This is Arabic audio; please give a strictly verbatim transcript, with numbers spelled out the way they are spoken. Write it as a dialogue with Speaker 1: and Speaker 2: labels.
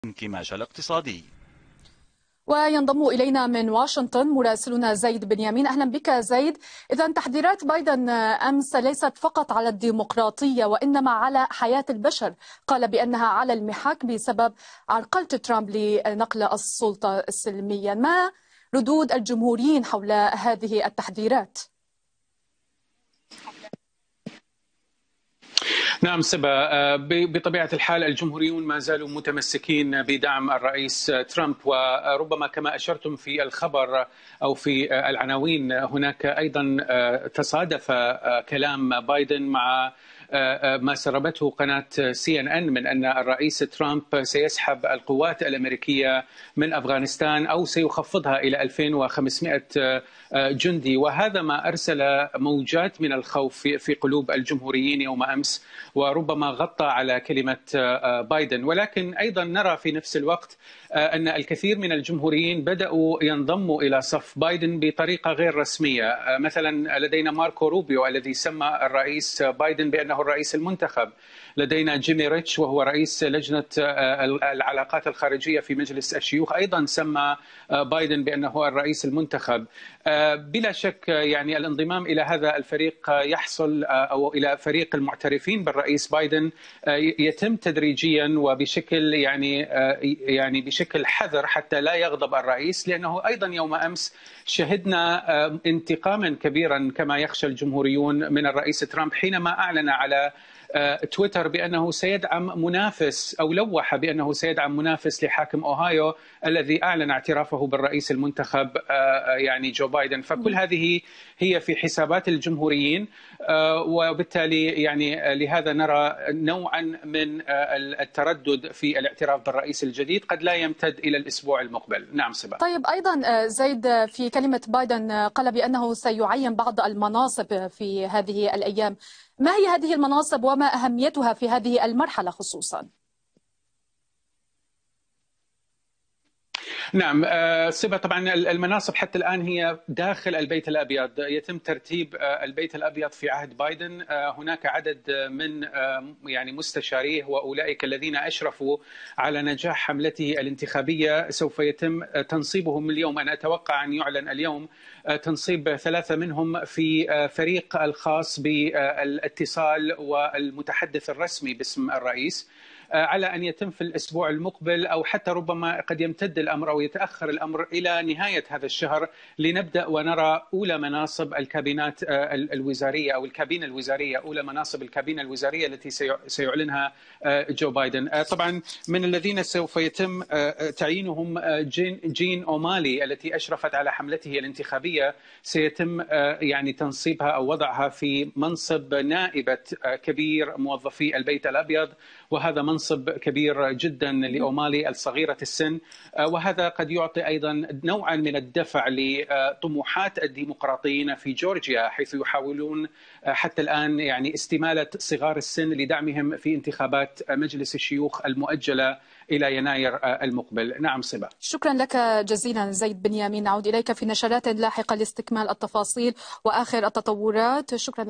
Speaker 1: الانكماش الاقتصادي.
Speaker 2: وينضم إلينا من واشنطن مراسلنا زيد بنيامين. أهلا بك زيد. إذا تحذيرات بايدن أمس ليست فقط على الديمقراطية وإنما على حياة البشر، قال بأنها على المحك بسبب عرقلة ترامب لنقل السلطة سلميا. ما ردود الجمهوريين حول هذه التحذيرات؟
Speaker 3: نعم سبا، بطبيعة الحال الجمهوريون ما زالوا متمسكين بدعم الرئيس ترامب، وربما كما أشرتم في الخبر أو في العناوين هناك أيضا تصادف كلام بايدن مع ما سربته قناة سي إن إن من أن الرئيس ترامب سيسحب القوات الأمريكية من أفغانستان أو سيخفضها إلى ألفين وخمسمائة جندي، وهذا ما أرسل موجات من الخوف في قلوب الجمهوريين يوم أمس، وربما غطى على كلمة بايدن. ولكن أيضا نرى في نفس الوقت أن الكثير من الجمهوريين بدأوا ينضموا إلى صف بايدن بطريقة غير رسمية. مثلا لدينا ماركو روبيو الذي سمى الرئيس بايدن بأنه الرئيس المنتخب، لدينا جيمي ريتش وهو رئيس لجنة العلاقات الخارجية في مجلس الشيوخ أيضا سمى بايدن بأنه الرئيس المنتخب. بلا شك يعني الانضمام إلى هذا الفريق يحصل أو إلى فريق المعترفين بالرئيس بايدن يتم تدريجيا وبشكل يعني يعني بشكل حذر حتى لا يغضب الرئيس، لأنه أيضا يوم أمس شهدنا انتقاما كبيرا كما يخشى الجمهوريون من الرئيس ترامب حينما أعلن على تويتر بأنه سيدعم منافس أو لوح بأنه سيدعم منافس لحاكم أوهايو الذي أعلن اعترافه بالرئيس المنتخب يعني جو بايدن. فكل هذه هي في حسابات الجمهوريين، وبالتالي يعني لهذا نرى نوعا من التردد في الاعتراف بالرئيس الجديد قد لا يمتد إلى الأسبوع المقبل. نعم سبا.
Speaker 2: طيب أيضا زيد، في كلمة بايدن قال بأنه سيعين بعض المناصب في هذه الأيام. ما هي هذه المناصب وما أهميتها في هذه المرحلة خصوصا؟
Speaker 3: نعم سبا، طبعا المناصب حتى الآن هي داخل البيت الأبيض، يتم ترتيب البيت الأبيض في عهد بايدن. هناك عدد من يعني مستشاريه وأولئك الذين أشرفوا على نجاح حملته الانتخابية سوف يتم تنصيبهم اليوم. أنا أتوقع أن يعلن اليوم تنصيب ثلاثة منهم في فريق الخاص بالاتصال والمتحدث الرسمي باسم الرئيس، على أن يتم في الأسبوع المقبل أو حتى ربما قد يمتد الأمر أو يتأخر الأمر إلى نهاية هذا الشهر لنبدأ ونرى أولى مناصب الكابينات الوزارية أو الكابينة الوزارية، أولى مناصب الكابينة الوزارية التي سيعلنها جو بايدن. طبعا من الذين سوف يتم تعيينهم جين, جين أومالي التي أشرفت على حملته الانتخابية، سيتم يعني تنصيبها أو وضعها في منصب نائبة كبير موظفي البيت الأبيض، وهذا منصب كبير جدا لأومالي الصغيرة السن، وهذا قد يعطي أيضا نوعا من الدفع لطموحات الديمقراطيين في جورجيا، حيث يحاولون حتى الآن يعني استمالة صغار السن لدعمهم في انتخابات مجلس الشيوخ المؤجلة إلى يناير المقبل. نعم صبا.
Speaker 2: شكرا لك جزيلا زيد بنيامين. نعود إليك في نشرات لاحقة لاستكمال التفاصيل وآخر التطورات. شكرا.